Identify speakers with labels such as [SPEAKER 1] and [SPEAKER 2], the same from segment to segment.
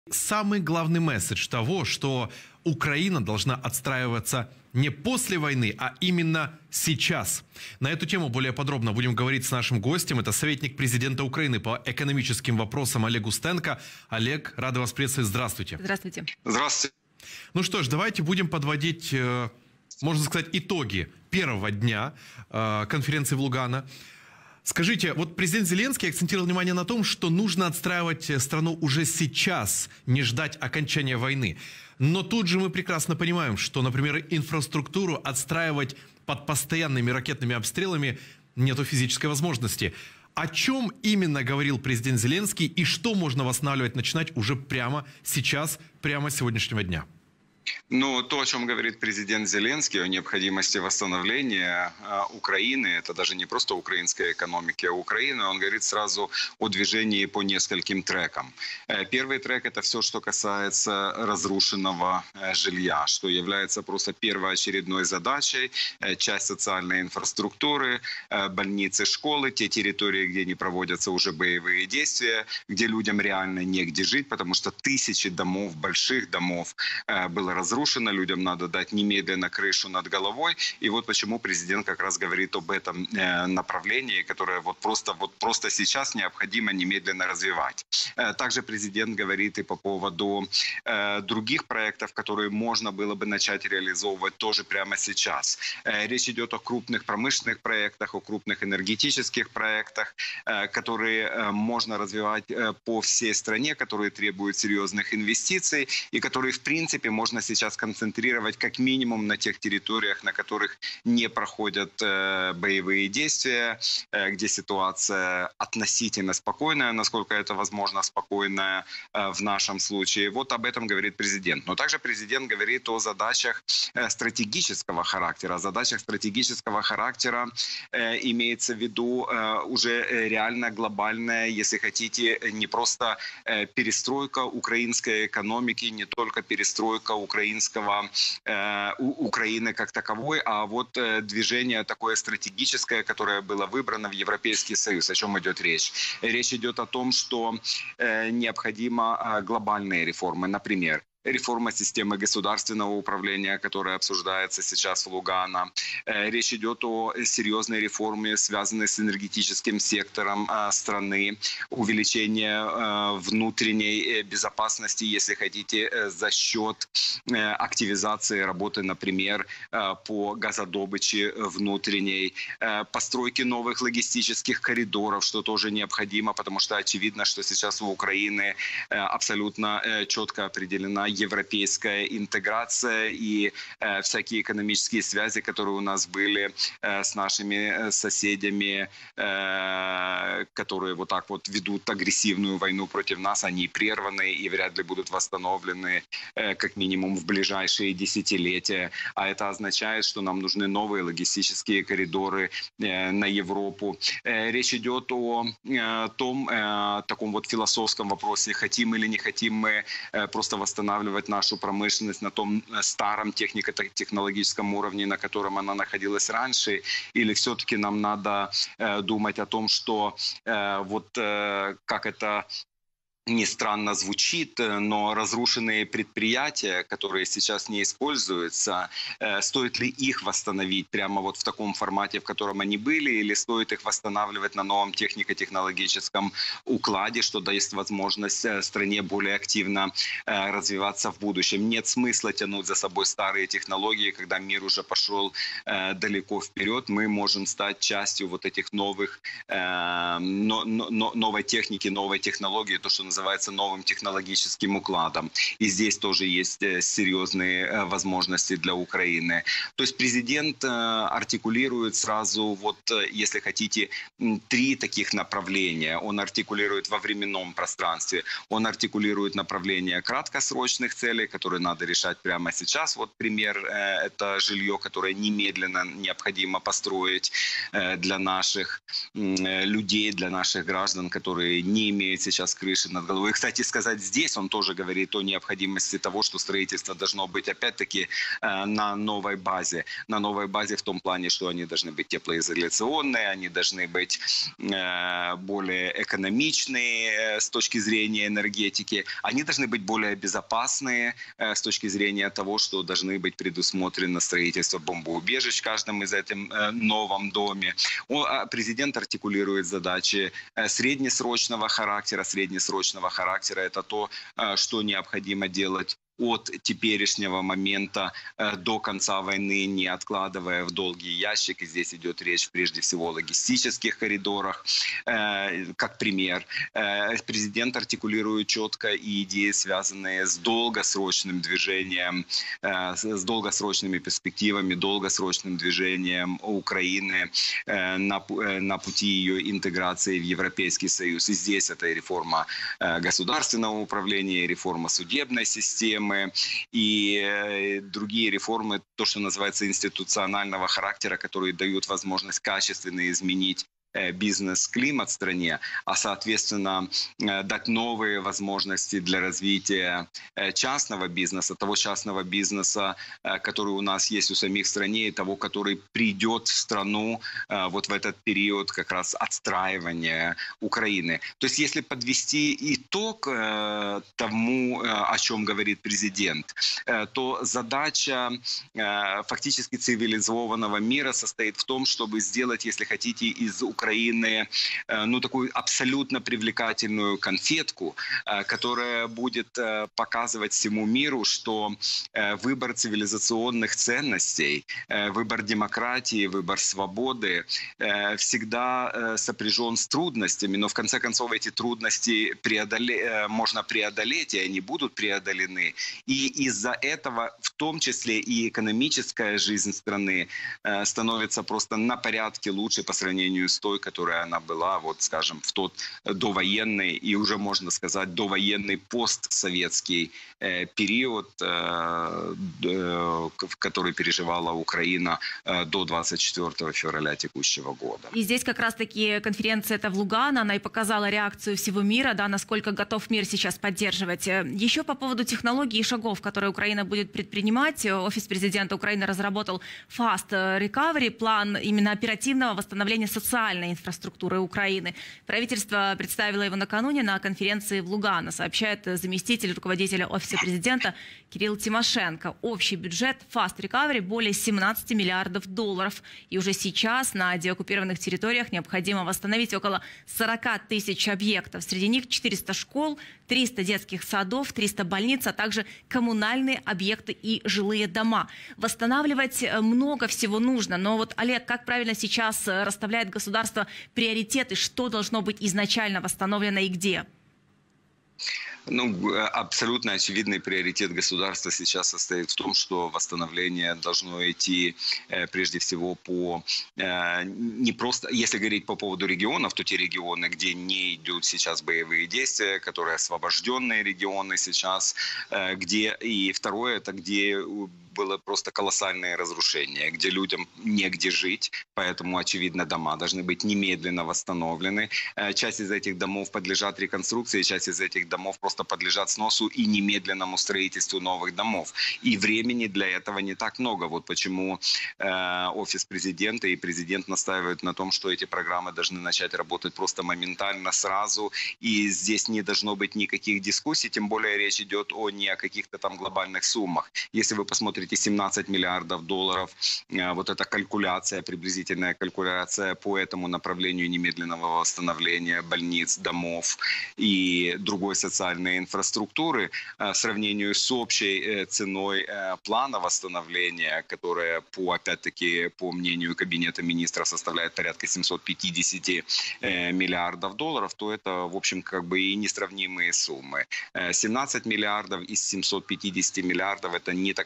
[SPEAKER 1] Самый главный месседж того, что Украина должна отстраиваться не после войны, а именно сейчас. На эту тему более подробно будем говорить с нашим гостем. Это советник президента Украины по экономическим вопросам Олег Устенко. Олег, рада вас приветствовать. Здравствуйте.
[SPEAKER 2] Здравствуйте.
[SPEAKER 3] Здравствуйте.
[SPEAKER 1] Ну что ж, давайте будем подводить, можно сказать, итоги первого дня конференции в Лугано. Скажите, вот президент Зеленский акцентировал внимание на том, что нужно отстраивать страну уже сейчас, не ждать окончания войны. Но тут же мы прекрасно понимаем, что, например, инфраструктуру отстраивать под постоянными ракетными обстрелами нету физической возможности. О чем именно говорил президент Зеленский и что можно восстанавливать, начинать уже прямо сейчас, прямо с сегодняшнего дня?
[SPEAKER 3] Ну, то, о чем говорит президент Зеленский, о необходимости восстановления Украины, это даже не просто украинской экономики, а Украины, он говорит сразу о движении по нескольким трекам. Первый трек – это все, что касается разрушенного жилья, что является просто первоочередной задачей, часть социальной инфраструктуры, больницы, школы, те территории, где не проводятся уже боевые действия, где людям реально негде жить, потому что тысячи домов, больших домов было разрушено, людям надо дать немедленно крышу над головой. И вот почему президент как раз говорит об этом направлении, которое вот просто сейчас необходимо немедленно развивать. Также президент говорит и по поводу других проектов, которые можно было бы начать реализовывать тоже прямо сейчас. Речь идет о крупных промышленных проектах, о крупных энергетических проектах, которые можно развивать по всей стране, которые требуют серьезных инвестиций и которые, в принципе, можно сейчас концентрировать как минимум на тех территориях, на которых не проходят боевые действия, где ситуация относительно спокойная, насколько это возможно спокойная в нашем случае. Вот об этом говорит президент. Но также президент говорит о задачах стратегического характера. Задачах стратегического характера имеется в виду уже реально глобальная, если хотите, не просто перестройка украинской экономики, не только перестройка Украины как таковой, а вот движение такое стратегическое, которое было выбрано в Европейский Союз. О чем идет речь? Речь идет о том, что необходимы глобальные реформы. Например, реформа системы государственного управления, которая обсуждается сейчас в Лугано. Речь идет о серьезной реформе, связанной с энергетическим сектором страны, увеличение внутренней безопасности, если хотите, за счет активизации работы, например, по газодобыче внутренней, постройки новых логистических коридоров, что тоже необходимо, потому что очевидно, что сейчас у Украины абсолютно четко определена европейская интеграция и всякие экономические связи, которые у нас были с нашими соседями, которые вот так вот ведут агрессивную войну против нас, они прерваны и вряд ли будут восстановлены как минимум в ближайшие десятилетия. А это означает, что нам нужны новые логистические коридоры на Европу. Речь идет о том, таком вот философском вопросе, хотим или не хотим мы просто восстанавливать нашу промышленность на том старом технико-технологическом уровне, на котором она находилась раньше, или все-таки нам надо думать о том, что как это не странно звучит, но разрушенные предприятия, которые сейчас не используются, стоит ли их восстановить прямо вот в таком формате, в котором они были, или стоит их восстанавливать на новом технико-технологическом укладе, что даст возможность стране более активно развиваться в будущем. Нет смысла тянуть за собой старые технологии, когда мир уже пошел далеко вперед, мы можем стать частью вот этих новой техники, новой технологии, то, что называется новым технологическим укладом. И здесь тоже есть серьезные возможности для Украины. То есть президент артикулирует сразу, вот, если хотите, три таких направления. Он артикулирует во временном пространстве. Он артикулирует направление краткосрочных целей, которые надо решать прямо сейчас. Вот пример – это жилье, которое немедленно необходимо построить для наших людей, для наших граждан, которые не имеют сейчас крыши над над головой. И, кстати сказать, здесь он тоже говорит о необходимости того, что строительство должно быть опять-таки на новой базе. На новой базе в том плане, что они должны быть теплоизоляционные, они должны быть более экономичные с точки зрения энергетики, они должны быть более безопасные с точки зрения того, что должны быть предусмотрено строительство бомбоубежищ в каждом из этом новом доме. Президент артикулирует задачи среднесрочного характера. Среднесрочного характера – это то, что необходимо делать от теперешнего момента до конца войны, не откладывая в долгий ящик. И здесь идет речь прежде всего о логистических коридорах, как пример. Президент артикулирует четко и идеи, связанные с долгосрочным движением, с долгосрочными перспективами, долгосрочным движением Украины на пути ее интеграции в Европейский Союз. И здесь это и реформа государственного управления, и реформа судебной системы, и другие реформы, то, что называется институционального характера, которые дают возможность качественно изменить бизнес-климат в стране, а, соответственно, дать новые возможности для развития частного бизнеса, того частного бизнеса, который у нас есть у самих в стране, и того, который придет в страну вот в этот период как раз отстраивания Украины. То есть, если подвести итог тому, о чем говорит президент, то задача фактически цивилизованного мира состоит в том, чтобы сделать, если хотите, из Украины, такую абсолютно привлекательную конфетку, которая будет показывать всему миру, что выбор цивилизационных ценностей, выбор демократии, выбор свободы всегда сопряжен с трудностями, но в конце концов эти трудности можно преодолеть, и они будут преодолены. И из-за этого в том числе и экономическая жизнь страны становится просто на порядке лучше по сравнению с той, которая она была, вот скажем, в тот довоенный и уже, можно сказать, довоенный постсоветский период, который переживала Украина до 24 февраля текущего года.
[SPEAKER 2] И здесь как раз-таки конференция это в Лугано, она и показала реакцию всего мира, да, насколько готов мир сейчас поддерживать. Еще по поводу технологий и шагов, которые Украина будет предпринимать, офис президента Украины разработал Fast Recovery, план именно оперативного восстановления социальной инфраструктуры Украины. Правительство представило его накануне на конференции в Лугано, сообщает заместитель руководителя офиса президента Кирилл Тимошенко. Общий бюджет Fast Recovery более 17 миллиардов долларов. И уже сейчас на деоккупированных территориях необходимо восстановить около 40 тысяч объектов. Среди них 400 школ, 300 детских садов, 300 больниц, а также коммунальные объекты и жилые дома. Восстанавливать много всего нужно. Но вот, Олег, как правильно сейчас расставляет государство приоритеты, что должно быть изначально восстановлено и где?
[SPEAKER 3] Абсолютно очевидный приоритет государства сейчас состоит в том, что восстановление должно идти прежде всего по не просто, если говорить по поводу регионов, то те регионы, где не идут сейчас боевые действия, которые освобожденные регионы сейчас, где, и второе, это где было просто колоссальное разрушение, где людям негде жить, поэтому, очевидно, дома должны быть немедленно восстановлены. Часть из этих домов подлежат реконструкции, часть из этих домов просто подлежат сносу и немедленному строительству новых домов. И времени для этого не так много. Вот почему офис президента и президент настаивают на том, что эти программы должны начать работать просто моментально, сразу. И здесь не должно быть никаких дискуссий, тем более речь идет не о каких-то там глобальных суммах. Если вы посмотрите 17 миллиардов долларов, вот эта калькуляция, приблизительная калькуляция по этому направлению немедленного восстановления больниц, домов и другой социальной инфраструктуры в сравнении с общей ценой плана восстановления, которая, опять-таки, по мнению Кабинета министров, составляет порядка 750 миллиардов долларов, то это, в общем, как бы и несравнимые суммы. 17 миллиардов из 750 миллиардов – это не такая значительная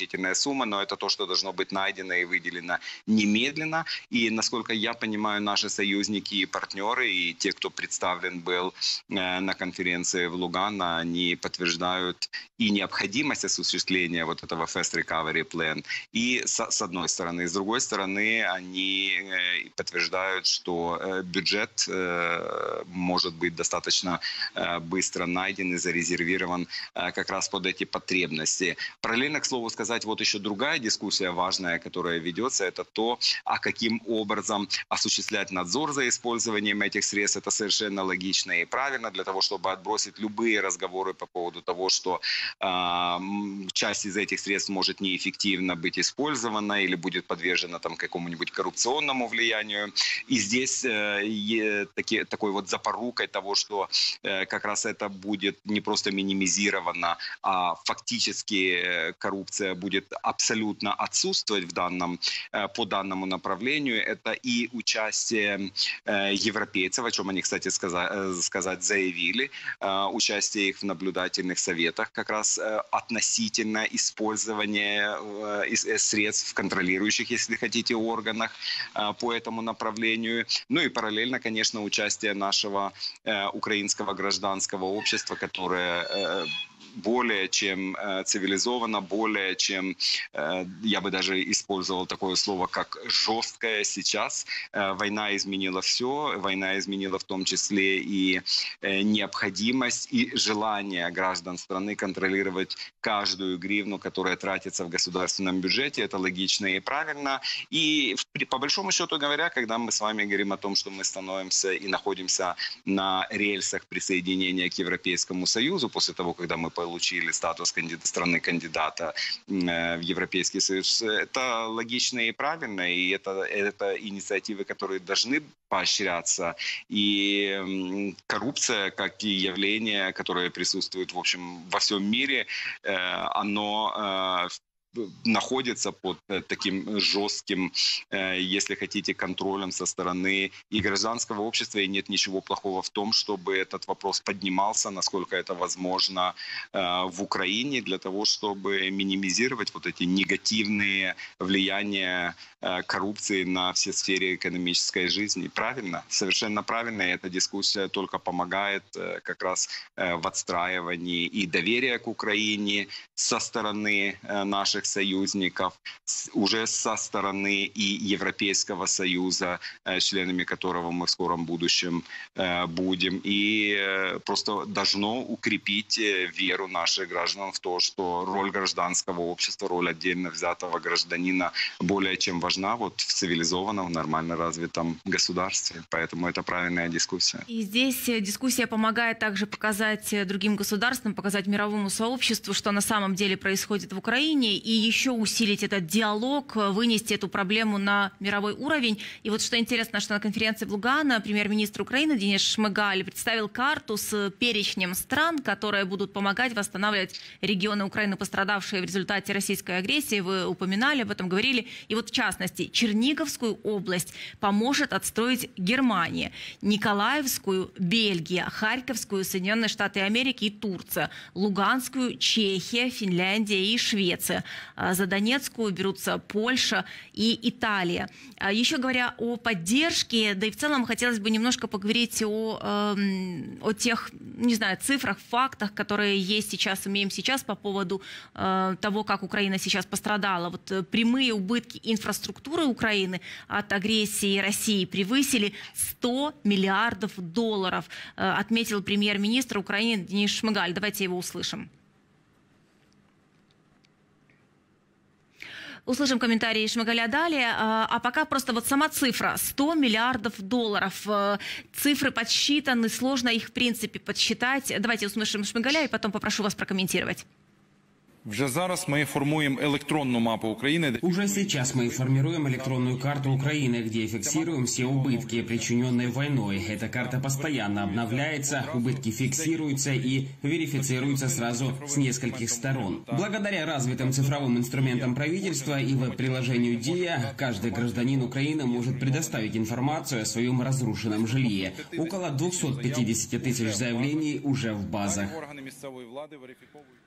[SPEAKER 3] значительная сумма, но это то, что должно быть найдено и выделено немедленно. И, насколько я понимаю, наши союзники и партнеры, и те, кто представлен был на конференции в Лугано, они подтверждают и необходимость осуществления вот этого Fast Recovery Plan, и с одной стороны. С другой стороны, они подтверждают, что бюджет может быть достаточно быстро найден и зарезервирован как раз под эти потребности. Параллельно, к слову сказать, вот еще другая дискуссия важная, которая ведется, это то, а каким образом осуществлять надзор за использованием этих средств. Это совершенно логично и правильно, для того, чтобы отбросить любые разговоры по поводу того, что часть из этих средств может неэффективно быть использована или будет подвержена там какому-нибудь коррупционному влиянию. И здесь такой вот запорукой того, что как раз это будет не просто минимизировано, а фактически коррупция будет абсолютно отсутствовать по данному направлению. Это и участие европейцев, о чем они, кстати, сказать заявили, участие их в наблюдательных советах как раз относительно использования средств в контролирующих, если хотите, органах по этому направлению. Ну и параллельно, конечно, участие нашего украинского гражданского общества, которое более чем цивилизованно, более чем, я бы даже использовал такое слово, как жесткое сейчас. Война изменила все, война изменила в том числе и необходимость и желание граждан страны контролировать каждую гривну, которая тратится в государственном бюджете. Это логично и правильно. И по большому счету говоря, когда мы с вами говорим о том, что мы становимся и находимся на рельсах присоединения к Европейскому Союзу, после того, когда мы получили статус страны-кандидата в Европейский Союз, это логично и правильно, и это инициативы, которые должны поощряться. И коррупция, как и явление, которое присутствует, в общем, во всем мире, оно находится под таким жестким, если хотите, контролем со стороны и гражданского общества, и нет ничего плохого в том, чтобы этот вопрос поднимался, насколько это возможно, в Украине, для того, чтобы минимизировать вот эти негативные влияния коррупции на все сферы экономической жизни. Правильно, совершенно правильно, и эта дискуссия только помогает как раз в отстраивании и доверия к Украине со стороны наших союзников, уже со стороны и Европейского Союза, членами которого мы в скором будущем будем. И просто должно укрепить веру наших граждан в то, что роль гражданского общества, роль отдельно взятого гражданина более чем важна вот в цивилизованном, нормально развитом государстве. Поэтому это правильная дискуссия.
[SPEAKER 2] И здесь дискуссия помогает также показать другим государствам, показать мировому сообществу, что на самом деле происходит в Украине, и еще усилить этот диалог, вынести эту проблему на мировой уровень. И вот что интересно, что на конференции в Лугано премьер-министр Украины Денис Шмыгаль представил карту с перечнем стран, которые будут помогать восстанавливать регионы Украины, пострадавшие в результате российской агрессии. Вы упоминали об этом, говорили. И вот в частности, Черниговскую область поможет отстроить Германия, Николаевскую – Бельгия, Харьковскую – Соединенные Штаты Америки и Турция, Луганскую – Чехия, Финляндия и Швеция. За Донецкую берутся Польша и Италия. Еще говоря о поддержке, да и в целом хотелось бы немножко поговорить о тех, не знаю, цифрах, фактах, которые есть сейчас, имеем сейчас по поводу того, как Украина сейчас пострадала. Вот прямые убытки инфраструктуры Украины от агрессии России превысили $100 миллиардов, отметил премьер-министр Украины Денис Шмыгаль. Давайте его услышим. Услышим комментарии Шмыгаля далее. А пока просто вот сама цифра $100 миллиардов. Цифры подсчитаны, сложно их в принципе подсчитать. Давайте услышим Шмыгаля и потом попрошу вас прокомментировать.
[SPEAKER 4] Уже зараз мы формуем электронную мапу Украины.
[SPEAKER 5] Уже сейчас мы формируем электронную карту Украины, где фиксируем все убытки, причиненные войной. Эта карта постоянно обновляется, убытки фиксируются и верифицируются сразу с нескольких сторон. Благодаря развитым цифровым инструментам правительства и в приложению ДИА, каждый гражданин Украины может предоставить информацию о своем разрушенном жилье. Около 250 тысяч заявлений уже в базах.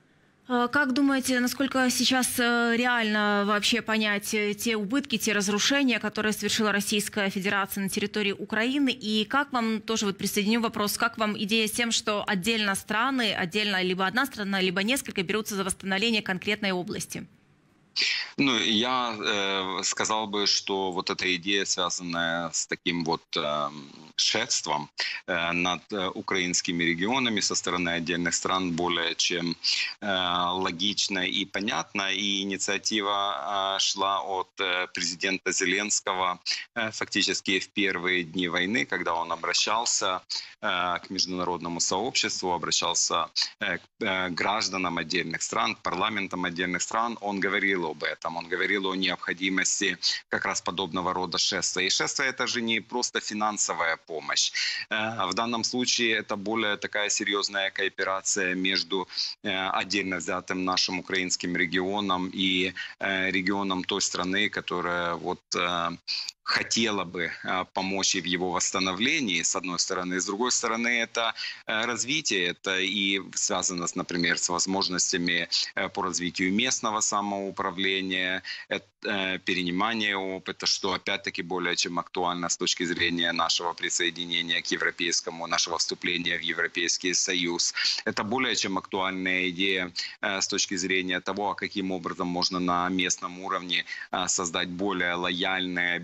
[SPEAKER 2] Как думаете, насколько сейчас реально вообще понять те убытки, те разрушения, которые совершила Российская Федерация на территории Украины? И как вам, тоже вот присоединю вопрос, как вам идея с тем, что отдельно страны, отдельно либо одна страна, либо несколько берутся за восстановление конкретной области?
[SPEAKER 3] Ну, я сказал бы, что вот эта идея, связанная с таким вот шефством над украинскими регионами со стороны отдельных стран, более чем логична и понятна. И инициатива шла от президента Зеленского фактически в первые дни войны, когда он обращался к международному сообществу, обращался к гражданам отдельных стран, к парламентам отдельных стран. Он говорил об этом. Он говорил о необходимости как раз подобного рода шествия. И шествие — это же не просто финансовая помощь. В данном случае это более такая серьезная кооперация между отдельно взятым нашим украинским регионом и регионом той страны, которая вот хотела бы помочь и в его восстановлении, с одной стороны. С другой стороны, это развитие, это и связано, например, с возможностями по развитию местного самоуправления, перенимание опыта, что опять-таки более чем актуально с точки зрения нашего присоединения к европейскому, нашего вступления в Европейский Союз. Это более чем актуальная идея с точки зрения того, каким образом можно на местном уровне создать более лояльное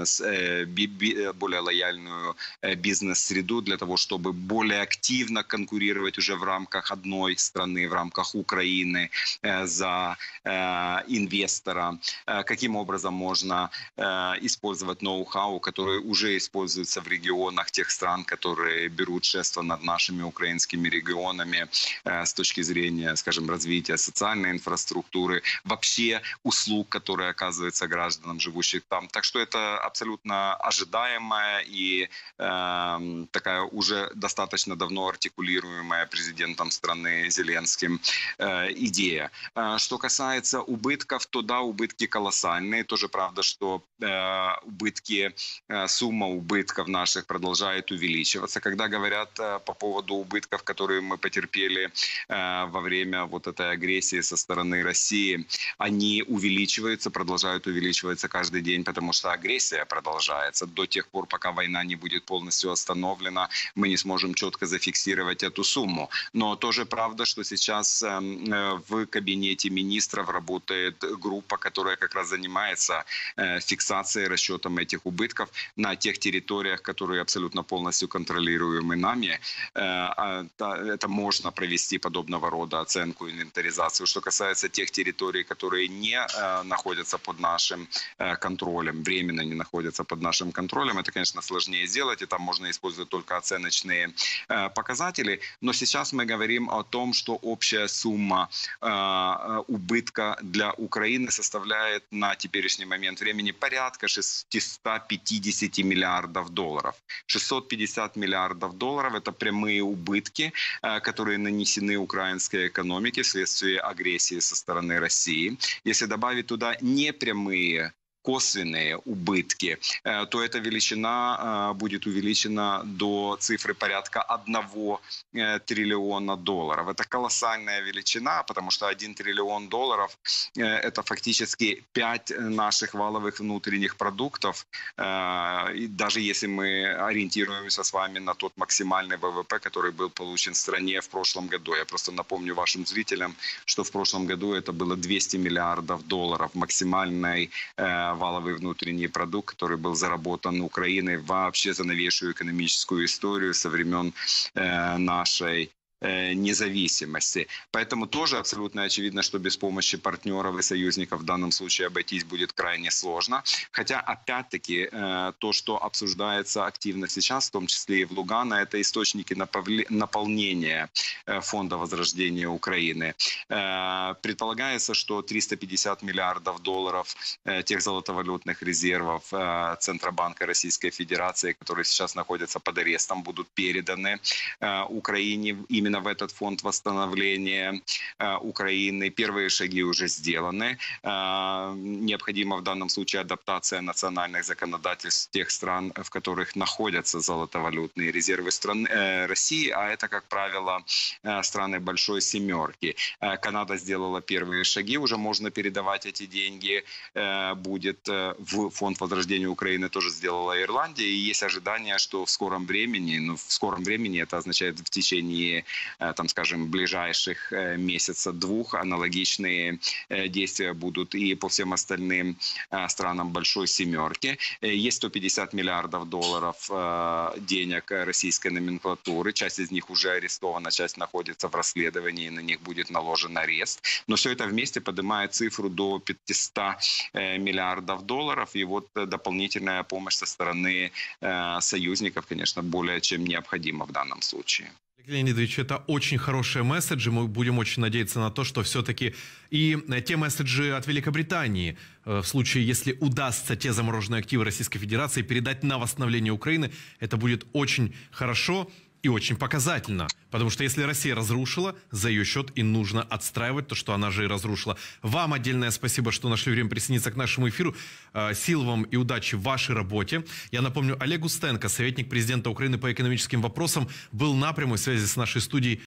[SPEAKER 3] более лояльную бизнес-среду для того, чтобы более активно конкурировать уже в рамках одной страны, в рамках Украины за инвестора. Каким образом можно использовать ноу-хау, который уже используется в регионах тех стран, которые берут шефство над нашими украинскими регионами с точки зрения, скажем, развития социальной инфраструктуры, вообще услуг, которые оказываются гражданам, живущих там. Так что это абсолютно ожидаемая и такая уже достаточно давно артикулируемая президентом страны Зеленским идея. Что касается убытков, то да, убытки колоссальные. Тоже правда, что сумма убытков наших продолжает увеличиваться. Когда говорят по поводу убытков, которые мы потерпели во время вот этой агрессии со стороны России, они увеличиваются, продолжают увеличиваться каждый день, потому что агрессия продолжается. До тех пор, пока война не будет полностью остановлена, мы не сможем четко зафиксировать эту сумму. Но тоже правда, что сейчас в кабинете министров работает группа, которая как раз занимается фиксацией, расчетом этих убытков на тех территориях, которые абсолютно полностью контролируемы нами. Это можно провести подобного рода оценку, инвентаризацию. Что касается тех территорий, которые не находятся под нашим контролем, временно не находятся под нашим контролем, это, конечно, сложнее сделать, и там можно использовать только оценочные показатели. Но сейчас мы говорим о том, что общая сумма убытка для Украины составляет на теперешний момент времени порядка 650 миллиардов долларов. 650 миллиардов долларов – это прямые убытки, которые нанесены украинской экономике вследствие агрессии со стороны России. Если добавить туда непрямые косвенные убытки, то эта величина будет увеличена до цифры порядка 1 триллиона долларов. Это колоссальная величина, потому что 1 триллион долларов – это фактически 5 наших валовых внутренних продуктов. И даже если мы ориентируемся с вами на тот максимальный ВВП, который был получен в стране в прошлом году. Я просто напомню вашим зрителям, что в прошлом году это было 200 миллиардов долларов, максимальный валовый внутренний продукт, который был заработан Украиной вообще за новейшую экономическую историю со времен нашей независимости. Поэтому тоже абсолютно очевидно, что без помощи партнеров и союзников в данном случае обойтись будет крайне сложно. Хотя, опять-таки, то, что обсуждается активно сейчас, в том числе и в Лугано, это источники наполнения фонда возрождения Украины. Предполагается, что 350 миллиардов долларов тех золотовалютных резервов Центробанка Российской Федерации, которые сейчас находятся под арестом, будут переданы Украине именно именно в этот фонд восстановления Украины. Первые шаги уже сделаны. Необходима в данном случае адаптация национальных законодательств тех стран, в которых находятся золотовалютные резервы России, а это, как правило, страны Большой Семерки. Канада сделала первые шаги, уже можно передавать эти деньги будет в фонд возрождения Украины, тоже сделала Ирландия, и есть ожидание, что в скором времени, это означает в течение, там, скажем, ближайших месяца-двух аналогичные действия будут и по всем остальным странам Большой Семерки. Есть 150 миллиардов долларов денег российской номенклатуры, часть из них уже арестована, часть находится в расследовании, на них будет наложен арест. Но все это вместе поднимает цифру до 500 миллиардов долларов, и вот дополнительная помощь со стороны союзников, конечно, более чем необходима в данном случае.
[SPEAKER 1] Леонидович, это очень хорошие месседжи. Мы будем очень надеяться на то, что все-таки и те месседжи от Великобритании, в случае, если удастся те замороженные активы Российской Федерации передать на восстановление Украины, это будет очень хорошо и очень показательно. Потому что если Россия разрушила, за ее счет и нужно отстраивать то, что она же и разрушила. Вам отдельное спасибо, что нашли время присоединиться к нашему эфиру. Сил вам и удачи в вашей работе. Я напомню, Олег Устенко, советник президента Украины по экономическим вопросам, был на прямой связи с нашей студией